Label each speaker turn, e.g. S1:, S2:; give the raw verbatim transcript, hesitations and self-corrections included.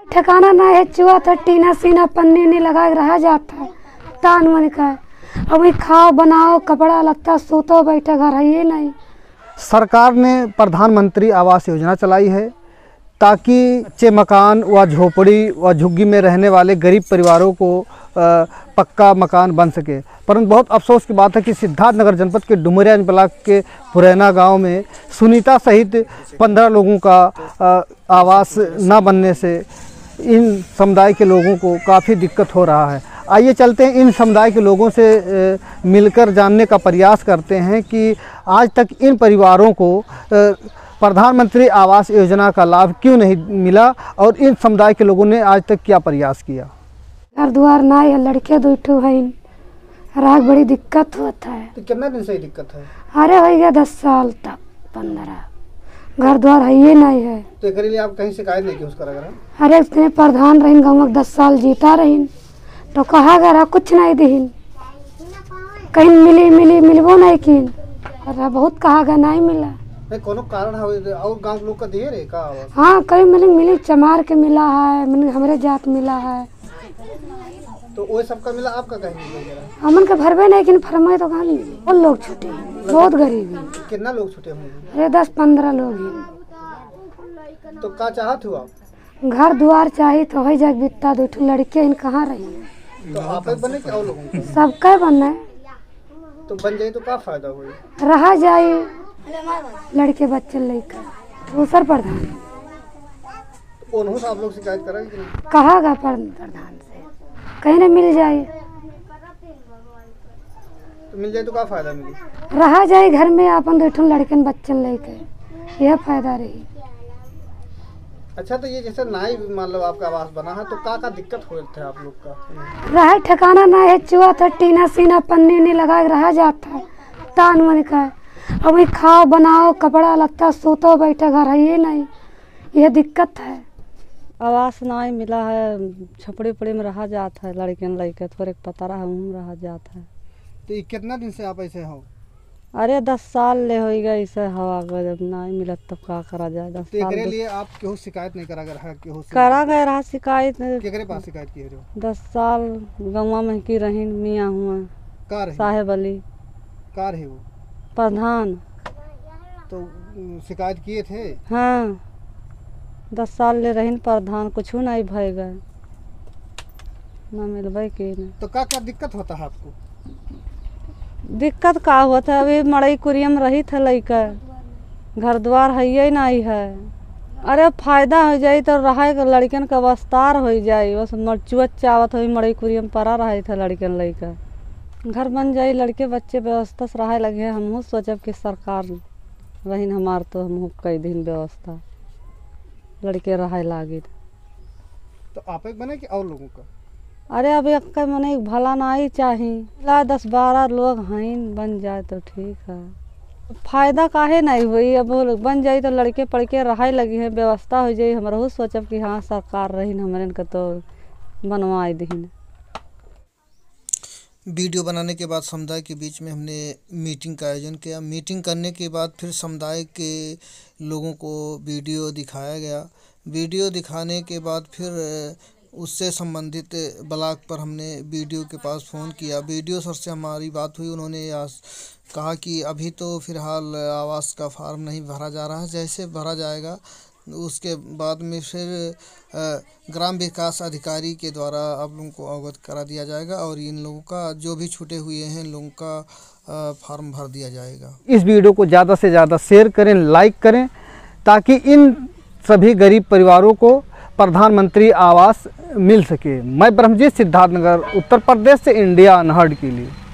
S1: ठिकाना ना है, चुआ था टीना सीना पन्नी नहीं लगा रहा जाता है तान मन का। अभी खाओ बनाओ कपड़ा लत्ता सूतो बैठे घर है ये नहीं।
S2: सरकार ने प्रधानमंत्री आवास योजना चलाई है ताकि कच्चे मकान व झोपड़ी व झुग्गी में रहने वाले गरीब परिवारों को पक्का मकान बन सके। परंतु बहुत अफसोस की बात है कि सिद्धार्थनगर जनपद के डुमरिया ब्लॉक के पुरैना गांव में सुनीता सहित पंद्रह लोगों का आवास न बनने से इन समुदाय के लोगों को काफ़ी दिक्कत हो रहा है। आइए चलते हैं इन समुदाय के लोगों से मिलकर जानने का प्रयास करते हैं कि आज तक इन परिवारों को प्रधानमंत्री आवास योजना का लाभ क्यों नहीं मिला और इन समुदाय के लोगों ने आज तक क्या प्रयास किया।
S1: घर द्वार ना है, लड़के दुठू है, राग बड़ी दिक्कत होता है।
S2: तो कितना दिन से ही दिक्कत है?
S1: अरे हो गया दस साल तक पंद्रह, घर द्वार है ये नहीं है।
S2: तो इसके लिए आप कहीं शिकायत नहीं की उसका?
S1: अरे इतने प्रधान रही गाँव दस साल जीता रही तो कहा गया कुछ नहीं दीन, कहीं मिली मिली मिलबो नहीं की। अरे बहुत कहा गया नहीं मिला।
S2: नहीं कोनो कारण है और गांव लोग का दिए रे का आवाज?
S1: हाँ कहीं मिली मिली चमार के मिला है, हमारे जात मिला है।
S2: तो वो सबका मिला, आपका कहीं नहीं मिला?
S1: हमन के भरबे नहीं कि फरमाए तो कहाँ मिले। बहुत लोग छूटे हैं, बहुत गरीब है।
S2: कितना लोग छूटे होंगे?
S1: अरे दस पंद्रह लोग हैं।
S2: तो क्या चाहत हो आप?
S1: घर द्वार चाहिए तो हो जाए बित्ता दो लड़के इन कहाँ रही है।
S2: तो आप बने क्या लोगों को?
S1: सबका बनना है।
S2: तो बन जाए तो क्या फायदा हुई?
S1: रहा जाए लड़के बच्चे लेकर दूसर प्रधान
S2: उन्होंने आप लोग शिकायत करेंगे कि नहीं?
S1: कहा गा प्रधान से कहीं ना मिल जाए।
S2: तो मिल जाए तो क्या फायदा मिली?
S1: रहा जाए घर में अपन दो लड़कन बच्चन लेकर, यह फायदा रही।
S2: अच्छा तो ये जैसे नाई मतलब आपका आवास बना है तो क्या क्या दिक्कत हो रही है आप लोग का?
S1: रहा ठिकाना ना है, चुआ था टीना सीना पन्नी नहीं लगा रहा जाता है तान मन का। अभी खाओ बनाओ कपड़ा लत्ता सूतो बैठे घर है ये नहीं, यह दिक्कत है।
S3: आवास नहीं मिला है, छपड़े पड़े में रहा जाता है, लड़कियन लड़के थोड़े पता रहा हूँ रहा जाता है।
S2: तो ये कितना दिन से आप ऐसे हो?
S3: अरे दस साल ले हो गए ऐसे हवा जब नहीं मिला तब क्या करा जाए। दस
S2: तो
S3: साल
S2: के लिए आप क्यों शिकायत नहीं करा रहा? क्यों
S3: करा गए रहा शिकायत?
S2: केकरे पास शिकायत की हो?
S3: दस साल गंवा में की रही मियाँ हुआ
S2: कार
S3: साहेब अली
S2: कार है वो
S3: प्रधान।
S2: तो शिकायत किए थे?
S3: हाँ दस साल ले रही प्रधान, कुछ नहीं भय गए ना मिलबे की नहीं।
S2: तो क्या क्या दिक्कत होता है आपको?
S3: दिक्कत का होता है, अभी मड़ई कुरियम रही थे लड़का, घर द्वार है ही नहीं है। अरे फायदा हो जाए तो रहा लड़कन का वस्तार हो जाए, बस मरचुआ चावत हो मड़ई कुरियम परा रहे थे लड़कन लड़का। घर बन जाए लड़के बच्चे व्यवस्था से रहे लगे। हमहूँ सोचब कि सरकार रही हमार तो हमहूँ कई दिन व्यवस्था लड़के रहे लागे।
S2: तो आप एक बने कि और लोगों का?
S3: अरे अब एक मने भला नहीं चाहिए, दस बारह लोग हैं बन जाए तो ठीक है। फायदा काहे नहीं हुई, अब बन जाए तो लड़के पढ़के रहे लगी है, व्यवस्था हो जाए। हमारा सोचब कि हाँ सरकार रही हमारे का तो बनवाए दीन।
S4: वीडियो बनाने के बाद समुदाय के बीच में हमने मीटिंग का आयोजन किया। मीटिंग करने के बाद फिर समुदाय के लोगों को वीडियो दिखाया गया। वीडियो दिखाने के बाद फिर उससे संबंधित ब्लॉक पर हमने वीडियो के पास फ़ोन किया। वीडियो सर से हमारी बात हुई, उन्होंने कहा कि अभी तो फ़िलहाल आवास का फार्म नहीं भरा जा रहा है, जैसे भरा जाएगा उसके बाद में फिर ग्राम विकास अधिकारी के द्वारा आप लोगों को अवगत करा दिया जाएगा और इन लोगों का जो भी छूटे हुए हैं इन लोगों का फार्म भर दिया जाएगा।
S2: इस वीडियो को ज़्यादा से ज़्यादा शेयर करें, लाइक करें ताकि इन सभी गरीब परिवारों को प्रधानमंत्री आवास मिल सके। मैं ब्रह्मजीत सिद्धार्थनगर उत्तर प्रदेश से इंडिया अनहर्ड के लिए।